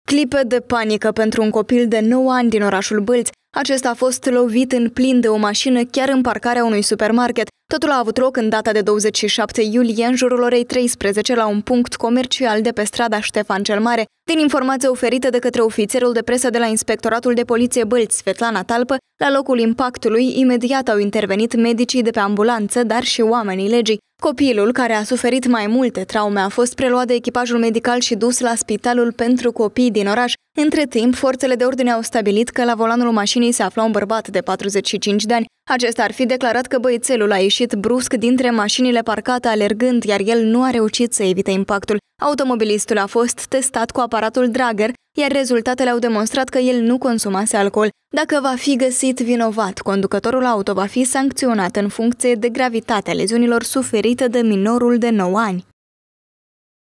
Clipe de panică pentru un copil de 9 ani din orașul Bâlți. Acesta a fost lovit în plin de o mașină chiar în parcarea unui supermarket. Totul a avut loc în data de 27 iulie, în jurul orei 13, la un punct comercial de pe strada Ștefan cel Mare. Din informații oferite de către ofițerul de presă de la Inspectoratul de Poliție Bâlți, Svetlana Talpă, la locul impactului, imediat au intervenit medicii de pe ambulanță, dar și oamenii legii. Copilul, care a suferit mai multe traume, a fost preluat de echipajul medical și dus la Spitalul pentru Copii din oraș. Între timp, forțele de ordine au stabilit că la volanul mașinii se afla un bărbat de 45 de ani. Acesta ar fi declarat că băiețelul a ieșit brusc dintre mașinile parcate alergând, iar el nu a reușit să evite impactul. Automobilistul a fost testat cu aparatul Drager, iar rezultatele au demonstrat că el nu consumase alcool. Dacă va fi găsit vinovat, conducătorul auto va fi sancționat în funcție de gravitatea leziunilor suferite de minorul de 9 ani.